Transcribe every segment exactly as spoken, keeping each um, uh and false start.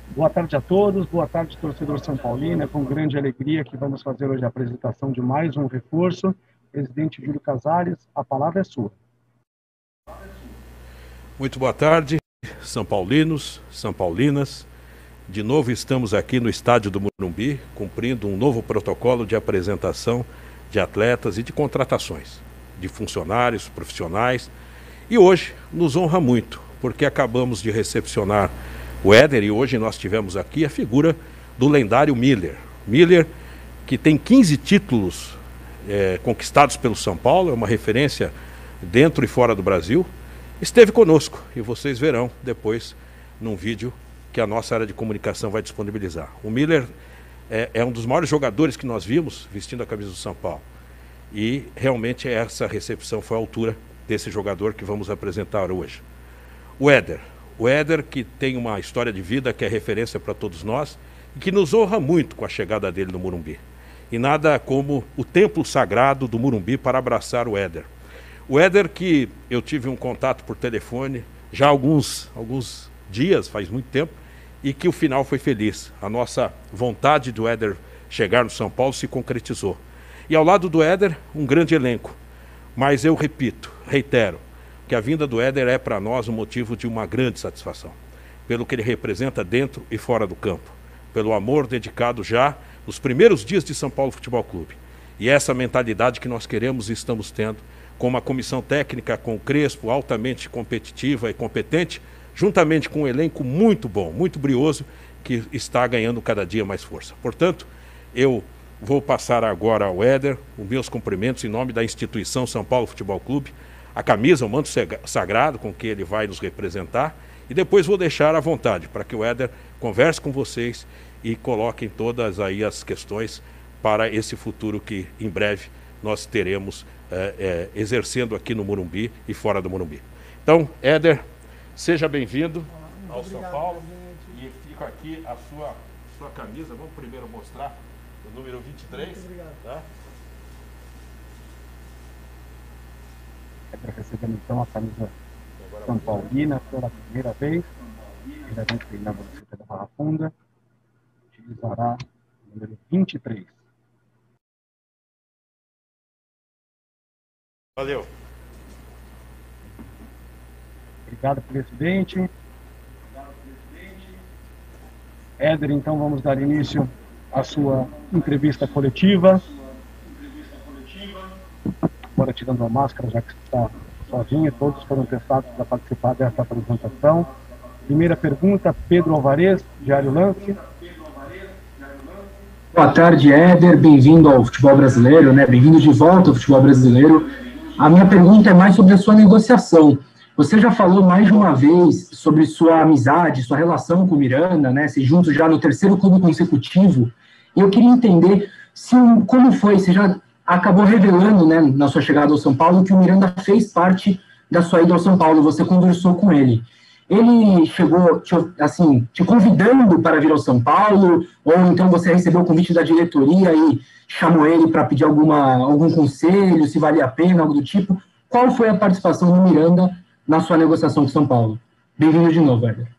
Boa tarde a todos, boa tarde, torcedor São Paulino. É com grande alegria que vamos fazer hoje a apresentação de mais um reforço. Presidente Júlio Casares, a palavra é sua. Muito boa tarde, São Paulinos, São Paulinas. De novo estamos aqui no estádio do Morumbi, cumprindo um novo protocolo de apresentação de atletas e de contratações, de funcionários, profissionais. E hoje nos honra muito, porque acabamos de recepcionar o Éder e hoje nós tivemos aqui a figura do lendário Miller. Miller, que tem quinze títulos é, conquistados pelo São Paulo, é uma referência dentro e fora do Brasil, esteve conosco e vocês verão depois num vídeo que a nossa área de comunicação vai disponibilizar. O Miller é, é um dos maiores jogadores que nós vimos vestindo a camisa do São Paulo e realmente essa recepção foi à altura desse jogador que vamos apresentar hoje. O Éder. O Éder, que tem uma história de vida que é referência para todos nós e que nos honra muito com a chegada dele no Morumbi. E nada como o templo sagrado do Morumbi para abraçar o Éder. O Éder, que eu tive um contato por telefone já há alguns, alguns dias, faz muito tempo, e que o final foi feliz. A nossa vontade do Éder chegar no São Paulo se concretizou. E ao lado do Éder, um grande elenco. Mas eu repito, reitero, que a vinda do Éder é para nós um motivo de uma grande satisfação, pelo que ele representa dentro e fora do campo, pelo amor dedicado já nos primeiros dias de São Paulo Futebol Clube. E essa mentalidade que nós queremos e estamos tendo, com uma comissão técnica com o Crespo, altamente competitiva e competente, juntamente com um elenco muito bom, muito brioso, que está ganhando cada dia mais força. Portanto, eu vou passar agora ao Éder os meus cumprimentos em nome da instituição São Paulo Futebol Clube, a camisa, o manto sagrado com que ele vai nos representar, e depois vou deixar à vontade para que o Éder converse com vocês e coloquem todas aí as questões para esse futuro que em breve nós teremos é, é, exercendo aqui no Morumbi e fora do Morumbi. Então, Éder, seja bem-vindo ao São Paulo e fica aqui a sua, sua camisa. Vamos primeiro mostrar o número vinte e três. Muito obrigado. Tá? Éder recebendo então a camisa São Paulina pela primeira vez. Primeira vez que na município da Barra Funda. Utilizará o número vinte e três. Valeu. Obrigado, presidente. Éder, então vamos dar início à sua entrevista coletiva. Agora tirando a máscara, já que está sozinho, todos foram testados para participar dessa apresentação. Primeira pergunta, Pedro Alvarez, Diário Lance. Boa tarde, Éder, bem-vindo ao futebol brasileiro, né? Bem-vindo de volta ao futebol brasileiro. A minha pergunta é mais sobre a sua negociação. Você já falou mais de uma vez sobre sua amizade, sua relação com o Miranda, né? Se juntos já no terceiro clube consecutivo. E eu queria entender se, como foi, você já acabou revelando, né, na sua chegada ao São Paulo, que o Miranda fez parte da sua ida ao São Paulo, você conversou com ele. Ele chegou, te, assim, te convidando para vir ao São Paulo, ou então você recebeu o convite da diretoria e chamou ele para pedir alguma, algum conselho, se valia a pena, algo do tipo? Qual foi a participação do Miranda na sua negociação com São Paulo? Bem-vindo de novo, Éder.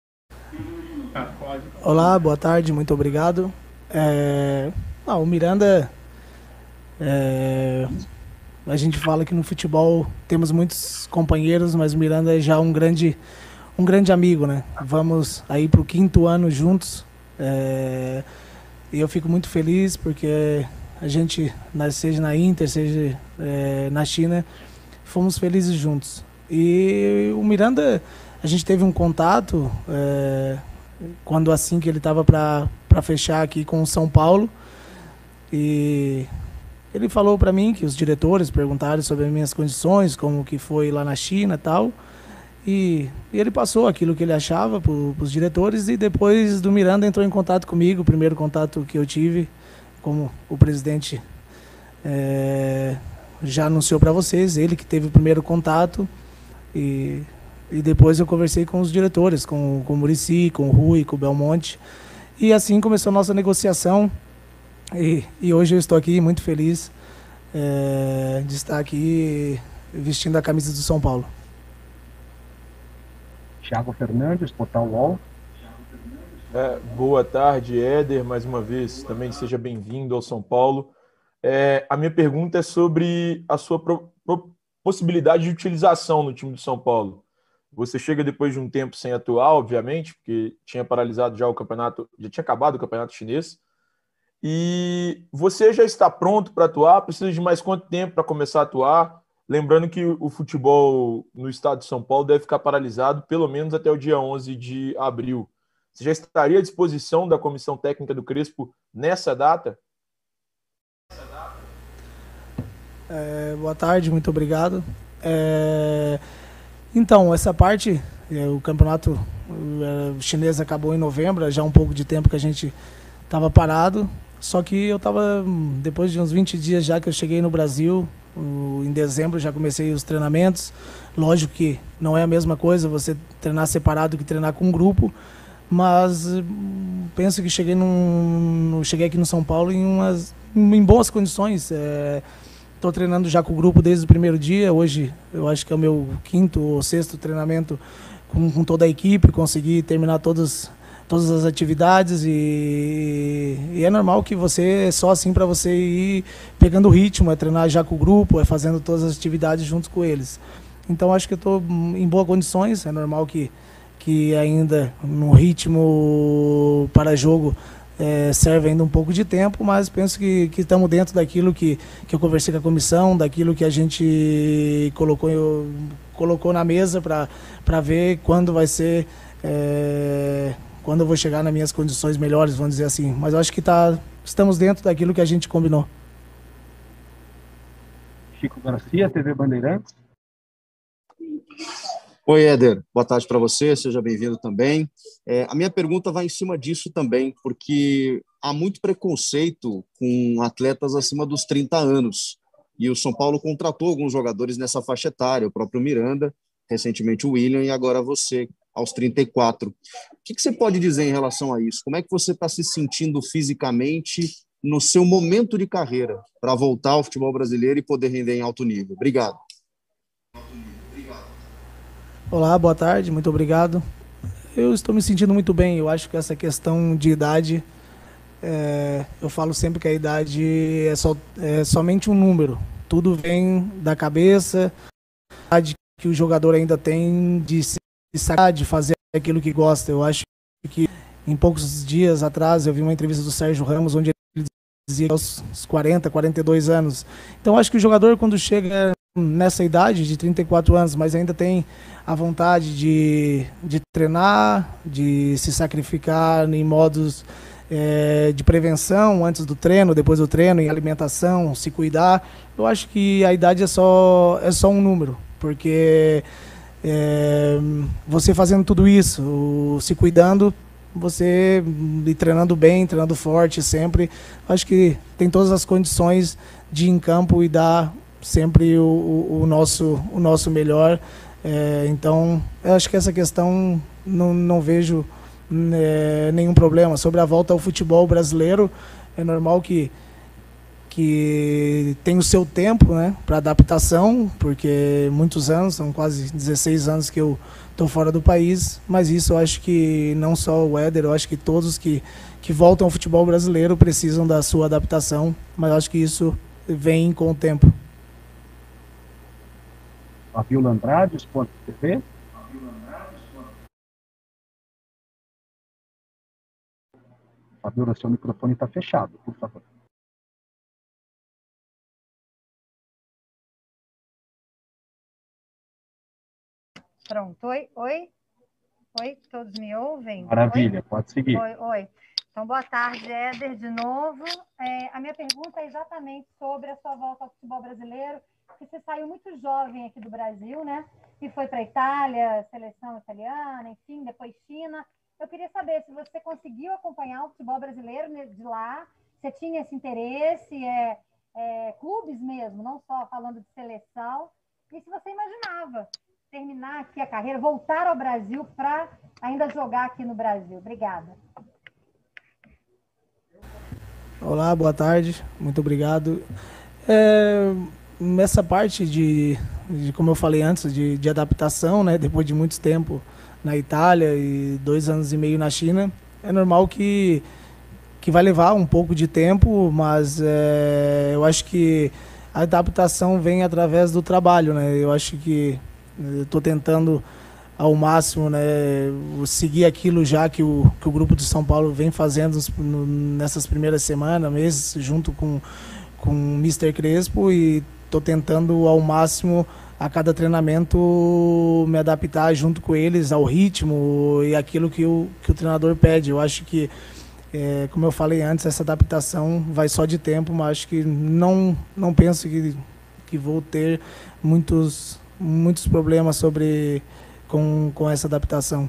Olá, boa tarde, muito obrigado. É... Ah, o Miranda... É... A gente fala que no futebol temos muitos companheiros, mas o Miranda é já um grande, um grande amigo, né? Vamos aí para o quinto ano juntos. É... E eu fico muito feliz porque a gente, seja na Inter, seja é, na China, fomos felizes juntos. E o Miranda, a gente teve um contato é, quando assim que ele estava para fechar aqui com o São Paulo. E ele falou para mim que os diretores perguntaram sobre as minhas condições, como que foi lá na China e tal. E, e ele passou aquilo que ele achava para os diretores e depois do Miranda entrou em contato comigo, o primeiro contato que eu tive, como o presidente é, já anunciou para vocês, ele que teve o primeiro contato e, e depois eu conversei com os diretores, com, com o Muricy, com o Rui, com o Belmonte e assim começou a nossa negociação e, e hoje eu estou aqui muito feliz é, de estar aqui vestindo a camisa do São Paulo. Thiago Fernandes, Portal U O L. É, boa tarde, Éder, mais uma vez, também seja bem-vindo ao São Paulo. É, a minha pergunta é sobre a sua pro, pro, possibilidade de utilização no time do São Paulo. Você chega depois de um tempo sem atuar, obviamente, porque tinha paralisado já o campeonato, já tinha acabado o campeonato chinês, e você já está pronto para atuar? Precisa de mais quanto tempo para começar a atuar? Lembrando que o futebol no estado de São Paulo deve ficar paralisado pelo menos até o dia onze de abril. Você já estaria à disposição da comissão técnica do Crespo nessa data? É, boa tarde, muito obrigado. É, então, essa parte, é, o campeonato é, chinês acabou em novembro, já há um pouco de tempo que a gente estava parado, só que eu estava, depois de uns vinte dias já que eu cheguei no Brasil, o, em dezembro já comecei os treinamentos. Lógico que não é a mesma coisa você treinar separado que treinar com um grupo, mas penso que cheguei, num, cheguei aqui no São Paulo em, umas, em boas condições. Estou é, treinando já com o grupo desde o primeiro dia. Hoje eu acho que é o meu quinto ou sexto treinamento com, com toda a equipe. Consegui terminar todas, todas as atividades e, e é normal que você, é só assim para você ir pegando o ritmo, é treinar já com o grupo, é fazendo todas as atividades junto com eles. Então acho que eu estou em boas condições. É normal que que ainda no ritmo para jogo é, serve ainda um pouco de tempo, mas penso que, que estamos dentro daquilo que, que eu conversei com a comissão, daquilo que a gente colocou, eu, colocou na mesa para ver quando vai ser, é, quando eu vou chegar nas minhas condições melhores, vamos dizer assim. Mas eu acho que tá, estamos dentro daquilo que a gente combinou. Chico Garcia, T V Bandeirantes. Oi, Éder. Boa tarde para você, seja bem-vindo também. É, a minha pergunta vai em cima disso também, porque há muito preconceito com atletas acima dos trinta anos. E o São Paulo contratou alguns jogadores nessa faixa etária, o próprio Miranda, recentemente o William e agora você, aos trinta e quatro. O que, que você pode dizer em relação a isso? Como é que você está se sentindo fisicamente no seu momento de carreira para voltar ao futebol brasileiro e poder render em alto nível? Obrigado. Olá, boa tarde, muito obrigado. Eu estou me sentindo muito bem. Eu acho que essa questão de idade, é, eu falo sempre que a idade é, só, é somente um número. Tudo vem da cabeça, a idade que o jogador ainda tem de se sacar, de fazer aquilo que gosta. Eu acho que em poucos dias atrás eu vi uma entrevista do Sérgio Ramos, onde ele dizia aos quarenta, quarenta e dois anos. Então acho que o jogador, quando chega nessa idade de trinta e quatro anos, mas ainda tem a vontade de, de treinar, de se sacrificar em modos é, de prevenção, antes do treino, depois do treino, em alimentação, se cuidar. Eu acho que a idade é só, é só um número, porque é, você fazendo tudo isso, se cuidando, você e treinando bem, treinando forte sempre, acho que tem todas as condições de ir em campo e dar sempre o, o, o, nosso, o nosso melhor. É, então, eu acho que essa questão não, não vejo é, nenhum problema. Sobre a volta ao futebol brasileiro, é normal que, que tem o seu tempo, né, para adaptação, porque muitos anos, são quase dezesseis anos que eu estou fora do país, mas isso eu acho que não só o Éder, eu acho que todos que, que voltam ao futebol brasileiro precisam da sua adaptação, mas eu acho que isso vem com o tempo. Fabiola Andrade, Sport T V. Fabiola, seu microfone está fechado, por favor. Pronto. Oi, oi. Oi, todos me ouvem? Maravilha, Oi? pode seguir. Oi, oi. Então, boa tarde, Éder, de novo. É, a minha pergunta é exatamente sobre a sua volta ao futebol brasileiro, que você saiu muito jovem aqui do Brasil, né? E foi para a Itália, seleção italiana, enfim, depois China. Eu queria saber se você conseguiu acompanhar o futebol brasileiro de lá, você tinha esse interesse, é, é, clubes mesmo, não só falando de seleção, e se você imaginava terminar aqui a carreira, voltar ao Brasil para ainda jogar aqui no Brasil. Obrigada. Olá, boa tarde, muito obrigado. É, essa parte de, de, como eu falei antes, de, de adaptação, né, depois de muito tempo na Itália e dois anos e meio na China, é normal que, que vai levar um pouco de tempo, mas é, eu acho que a adaptação vem através do trabalho, né? Eu acho que eu estou tentando ao máximo, né, seguir aquilo já que o, que o grupo de São Paulo vem fazendo no, nessas primeiras semanas, meses, junto com, com o mister Crespo, e estou tentando ao máximo a cada treinamento me adaptar junto com eles ao ritmo e aquilo que o, que o treinador pede. Eu acho que, é, como eu falei antes, essa adaptação vai só de tempo, mas acho que não, não penso que, que vou ter muitos, muitos problemas sobre, com, com essa adaptação.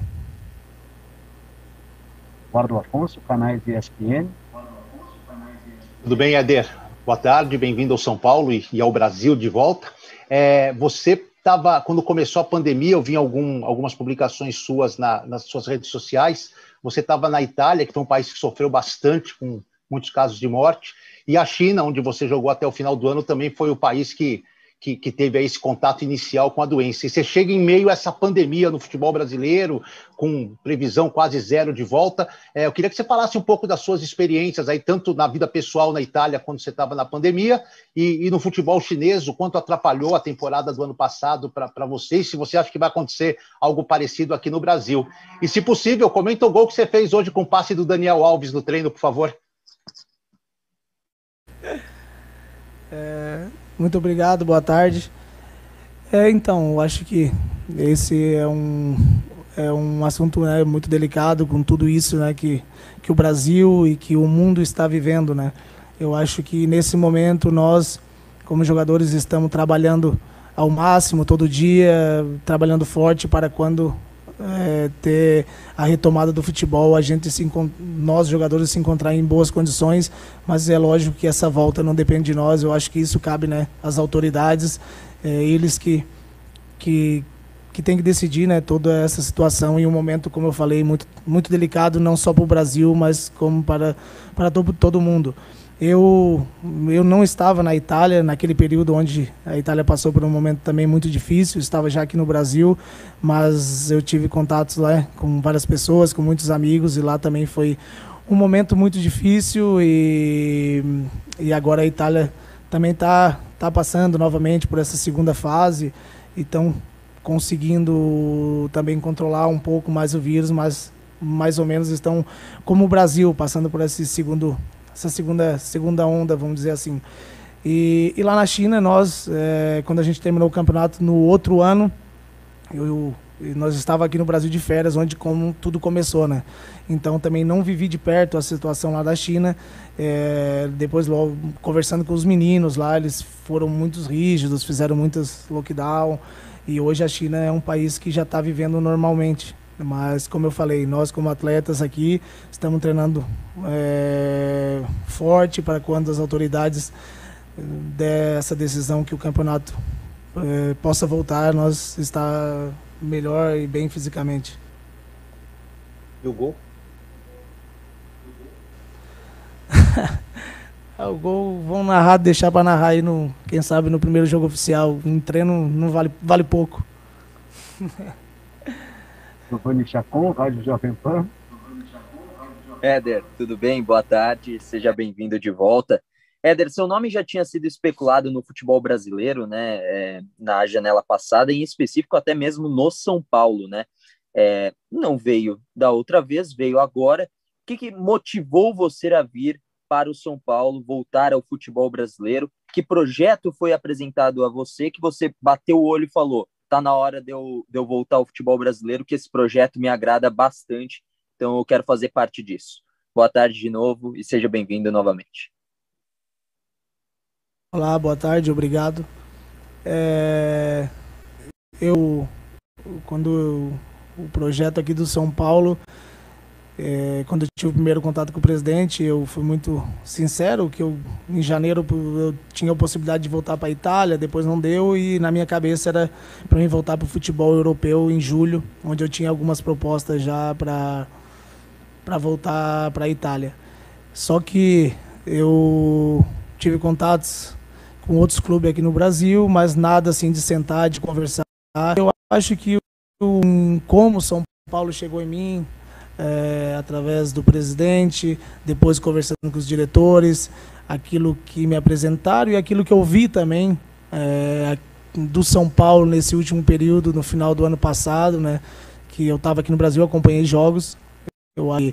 Eduardo Afonso, canais E S P N. Tudo bem, Éder? Boa tarde, bem-vindo ao São Paulo e, e ao Brasil de volta. É, você estava, quando começou a pandemia, eu vi algum, algumas publicações suas na, nas suas redes sociais. Você estava na Itália, que foi um país que sofreu bastante, com muitos casos de morte, e a China, onde você jogou até o final do ano, também foi o país que, que, que teve aí esse contato inicial com a doença. E você chega em meio a essa pandemia no futebol brasileiro, com previsão quase zero de volta. É, eu queria que você falasse um pouco das suas experiências aí, tanto na vida pessoal na Itália, quando você estava na pandemia, e, e no futebol chinês, o quanto atrapalhou a temporada do ano passado para você, e se você acha que vai acontecer algo parecido aqui no Brasil. E, se possível, comenta o gol que você fez hoje com o passe do Daniel Alves no treino, por favor. É, muito obrigado, boa tarde. É, então, eu acho que esse é um, é um assunto, né, muito delicado, com tudo isso, né, que, que o Brasil e que o mundo está vivendo, né. Eu acho que nesse momento nós, como jogadores, estamos trabalhando ao máximo, todo dia, trabalhando forte para quando é, ter a retomada do futebol, a gente se, nós jogadores se encontrar em boas condições, mas é lógico que essa volta não depende de nós. Eu acho que isso cabe, né, às autoridades, é, eles que, que, que tem que decidir, né, toda essa situação em um momento, como eu falei, muito, muito delicado, não só para o Brasil, mas como para, para todo, todo mundo. Eu, eu não estava na Itália naquele período onde a Itália passou por um momento também muito difícil, estava já aqui no Brasil, mas eu tive contatos lá com várias pessoas, com muitos amigos, e lá também foi um momento muito difícil, e, e agora a Itália também está tá passando novamente por essa segunda fase, e estão conseguindo também controlar um pouco mais o vírus, mas mais ou menos estão como o Brasil, passando por esse segundo essa segunda, segunda onda, vamos dizer assim. E, e lá na China, nós, é, quando a gente terminou o campeonato no outro ano, eu, eu, nós estávamos aqui no Brasil de férias, onde como tudo começou, né? Então também não vivi de perto a situação lá da China. É, depois, logo, conversando com os meninos lá, eles foram muito rígidos, fizeram muitos lockdown, e hoje a China é um país que já está vivendo normalmente. Mas, como eu falei, nós como atletas aqui estamos treinando é, forte para quando as autoridades der essa decisão que o campeonato é, possa voltar, nós estar melhor e bem fisicamente. E o gol? O gol vão narrar, deixar para narrar aí, no, quem sabe, no primeiro jogo oficial. Em treino não vale, vale pouco. Giovanni Chacon, Rádio Jovem Pan. Éder, tudo bem? Boa tarde, seja bem-vindo de volta. Éder, seu nome já tinha sido especulado no futebol brasileiro, né, é, na janela passada, em específico até mesmo no São Paulo, né? É, não veio da outra vez, veio agora. O que, que motivou você a vir para o São Paulo, voltar ao futebol brasileiro? Que projeto foi apresentado a você que você bateu o olho e falou: tá na hora de eu, de eu voltar ao futebol brasileiro, que esse projeto me agrada bastante, então eu quero fazer parte disso. Boa tarde de novo e seja bem-vindo novamente. Olá, boa tarde, obrigado. É, eu, quando eu, o projeto aqui do São Paulo, é, quando eu tive o primeiro contato com o presidente, eu fui muito sincero, que eu, em janeiro eu tinha a possibilidade de voltar para a Itália, depois não deu, e na minha cabeça era para mim voltar para o futebol europeu em julho, onde eu tinha algumas propostas já para para voltar para a Itália. Só que eu tive contatos com outros clubes aqui no Brasil, mas nada assim de sentar, de conversar. Eu acho que um, como São Paulo chegou em mim, é, através do presidente, depois conversando com os diretores, aquilo que me apresentaram e aquilo que eu vi também é, do São Paulo nesse último período, no final do ano passado, né, que eu estava aqui no Brasil, acompanhei jogos. Eu acho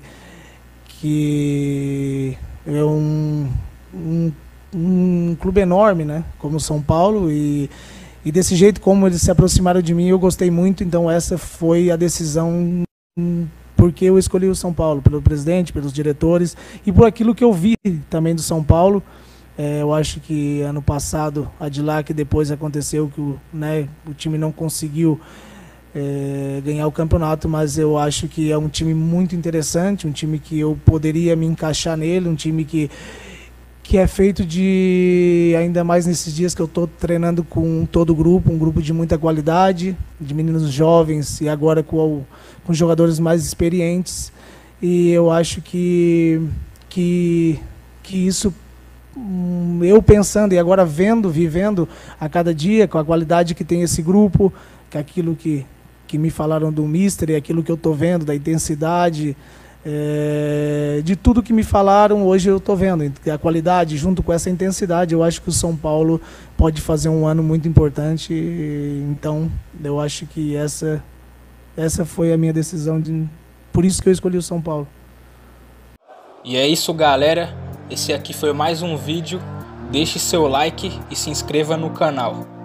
que é um, um, um clube enorme, né, como o São Paulo, e, e desse jeito como eles se aproximaram de mim, eu gostei muito. Então essa foi a decisão, porque eu escolhi o São Paulo, pelo presidente, pelos diretores e por aquilo que eu vi também do São Paulo. É, eu acho que ano passado, a de lá que depois aconteceu, que o, né, o time não conseguiu é, ganhar o campeonato, mas eu acho que é um time muito interessante, um time que eu poderia me encaixar nele, um time que, que é feito de, ainda mais nesses dias que eu estou treinando com todo o grupo, um grupo de muita qualidade, de meninos jovens e agora com, com jogadores mais experientes. E eu acho que, que, que isso, eu pensando e agora vendo, vivendo a cada dia com a qualidade que tem esse grupo, que aquilo que, que me falaram do Mister e aquilo que eu estou vendo, da intensidade, é, de tudo que me falaram, hoje eu estou vendo a qualidade junto com essa intensidade. Eu acho que o São Paulo pode fazer um ano muito importante. Então eu acho que essa, essa foi a minha decisão, de, por isso que eu escolhi o São Paulo. E é isso, galera. Esse aqui foi mais um vídeo. Deixe seu like e se inscreva no canal.